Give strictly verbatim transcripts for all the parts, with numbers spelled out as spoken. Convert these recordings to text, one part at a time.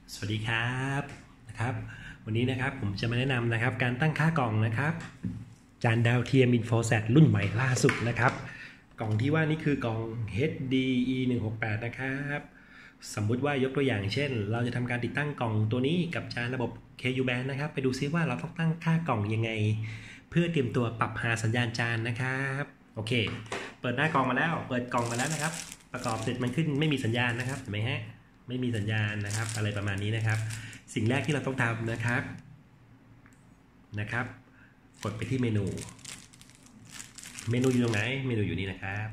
สวัสดีครับนะครับวันนี้นะครับผมจะมาแนะนำนะครับการตั้งค่ากล่องนะครับจานดาวเทียม InfoSat รุ่นใหม่ล่าสุดนะครับกล่องที่ว่านี่คือกล่อง เอช ดี อี หนึ่งหกแปดนะครับสมมุติว่ายกตัวอย่างเช่นเราจะทำการติดตั้งกล่องตัวนี้กับจานระบบ เค ยู Band นะครับไปดูซิว่าเราต้องตั้งค่ากล่องยังไงเพื่อเตรียมตัวปรับหาสัญญาณจานนะครับโอเคเปิดหน้ากล่องมาแล้วเปิดกล่องมาแล้วนะครับประกอบเสร็จมันขึ้นไม่มีสัญญาณนะครับเห็นไหมฮะไม่มีสัญญาณนะครับอะไรประมาณนี้นะครับสิ่งแรกที่เราต้องทำนะครับนะครับกดไปที่เมนูเมนูอยู่ตรงไหนเมนูอยู่นี่นะครับ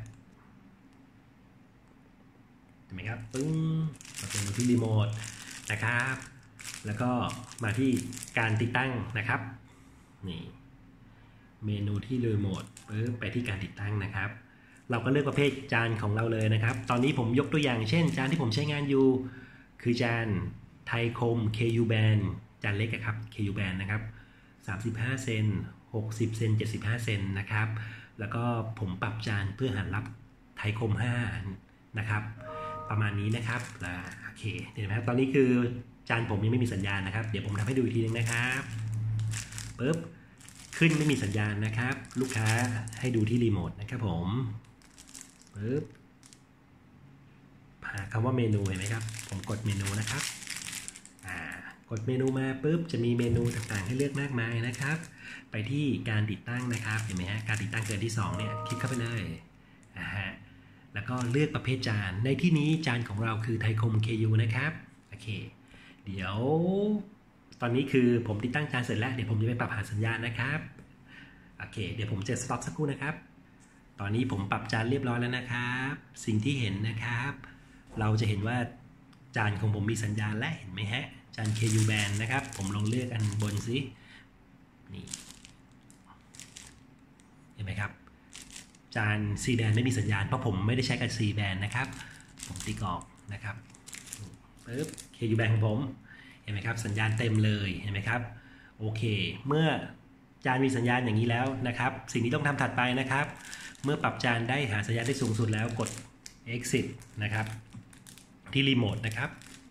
เห็นไหมครับปึ้งเราเป็นที่รีโมทนะครับแล้วก็มาที่การติดตั้งนะครับนี่เมนูที่รีโมทปึ๊บไปที่การติดตั้งนะครับเราก็เลือกประเภทจานของเราเลยนะครับตอนนี้ผมยกตัวอย่างเช่นจานที่ผมใช้งานอยู่คือจานไทยคม เค ยู Band จานเล็กครับ เค ยู Band นะครับสามสิบห้าเซนหกสิบเซนเจ็ดสิบห้าเซนนะครับแล้วก็ผมปรับจานเพื่อหันรับไทยคมห้านะครับประมาณนี้นะครับโอเคเห็นไหมครับตอนนี้คือจานผมยังไม่มีสัญญาณนะครับเดี๋ยวผมทำให้ดูอีกทีนึงนะครับปึ๊บขึ้นไม่มีสัญญาณนะครับลูกค้าให้ดูที่รีโมทนะครับผมปึ๊บหาคำว่าเมนูเห็นไหมครับผมกดเมนูนะครับกดเมนูมาปุ๊บจะมีเมนูต่างๆให้เลือกมากมายนะครับไปที่การติดตั้งนะครับเห็นไหมฮะการติดตั้งเกินที่สองเนี่ยคลิกเข้าไปเลยนะฮะแล้วก็เลือกประเภทจานในที่นี้จานของเราคือไทยคม เค ยู นะครับโอเคเดี๋ยวตอนนี้คือผมติดตั้งจานเสร็จแล้วเดี๋ยวผมจะไปปรับหาสัญญาณนะครับโอเคเดี๋ยวผมจะสต็อปสักครู่นะครับตอนนี้ผมปรับจานเรียบร้อยแล้วนะครับสิ่งที่เห็นนะครับเราจะเห็นว่าจานของผมมีสัญญาณและเห็นไหมฮะจาน เค ยู Band นะครับผมลองเลือกอันบนซินี่เห็นไหมครับจาน C Band ไม่มีสัญญาณเพราะผมไม่ได้ใช้กับ C Band นะครับผมติ๊กออกนะครับปึ๊บ เค ยู Band ของผมเห็นไหมครับสัญญาณเต็มเลยเห็นไหมครับโอเคเมื่อจานมีสัญญาณอย่างนี้แล้วนะครับสิ่งที่ต้องทำถัดไปนะครับเมื่อปรับจานได้หาสัญญาณได้สูงสุดแล้วกด exit นะครับที่รีโมทนะครับ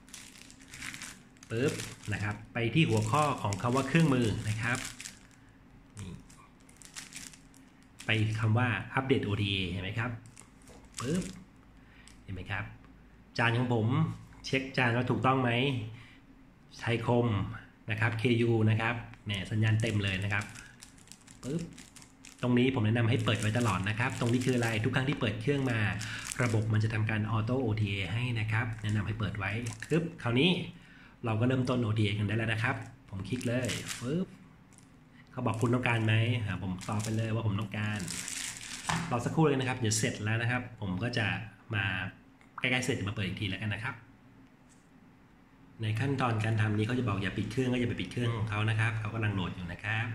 ปึ๊บนะครับไปที่หัวข้อของคำว่าเครื่องมือนะครับนี่ไปคำว่าอัปเดต โอ ที เอ เห็นไหมครับปึ๊บเห็นไหมครับจานของผมเช็คจานว่าถูกต้องไหมไทยคมนะครับ เค ยู นะครับเนี่ยสัญญาณเต็มเลยนะครับปึ๊บตรงนี้ผมแนะนำให้เปิดไว้ตลอดนะครับตรงนี้คืออะไรทุกครั้งที่เปิดเครื่องมาระบบมันจะทำการออโต้ โอ ที เอ ให้นะครับแนะนำให้เปิดไว้ปึ๊บคราวนี้เราก็เริ่มต้น โอ ที เอ กันได้แล้วนะครับผมคลิกเลยปึ๊บเขาบอกคุณต้องการไหมผมตอบไปเลยว่าผมต้องการรอสักครู่เลยนะครับเดี๋ยวเสร็จแล้วนะครับผมก็จะมาใกล้ๆเสร็จจะมาเปิดอีกทีแล้วกันนะครับในขั้นตอนการทำนี้เขาจะบอกอย่าปิดเครื่องก็อย่าไปปิดเครื่องของเขานะครับเขากำลังโหลดอยู่นะครับ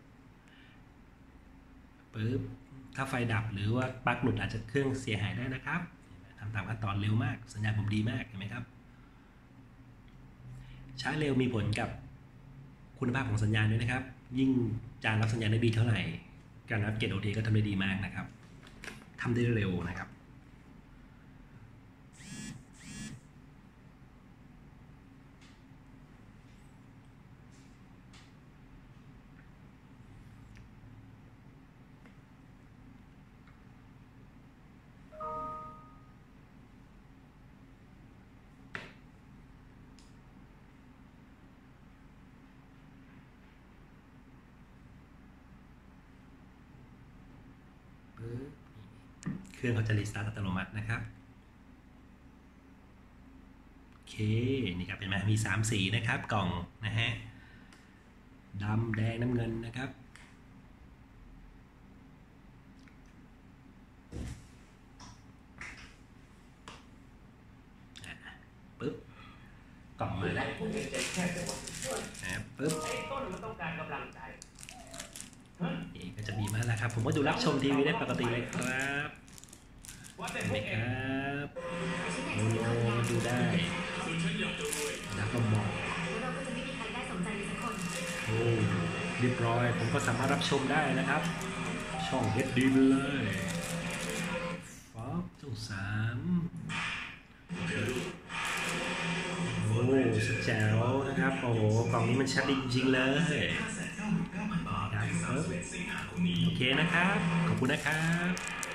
ปึ๊บถ้าไฟดับหรือว่าปลั๊กหลุดอาจจะเครื่องเสียหายได้นะครับทำตามขั้นตอนเร็วมากสัญญาณผมดีมากเห็นไหมครับช้าเร็วมีผลกับคุณภาพของสัญญาณด้วยนะครับยิ่งจานรับสัญญาณได้ดีเท่าไหร่การรับเกต โอ ที ก็ทำได้ดีมากนะครับทำได้เร็วนะครับเครื่องเขาจะรีสตาร์ทอัตโนมัตินะครับโอเคนี่ครับเป็นไหมมีสามสีนะครับกล่องนะฮะดำแดงน้ำเงินนะครับปึ๊บกล่องมาแล้วปึ๊บต้นมันต้องการกำลังใจก็จะมีมาแล้วครับผมก็ดูรับชมทีวีได้ปกติเลยครับเห็นไหมครับโอ้โหดูได้แล้วก็มองโอ้เรียบร้อยผมก็สามารถรับชมได้นะครับช่อง เอช ดี ไปเลยฟอปช่องสามโอ้สุดแจ๋วนะครับโอ้โหกล่องนี้มันชัดจริงๆเลยนะครับโอเคนะครับขอบคุณนะครับ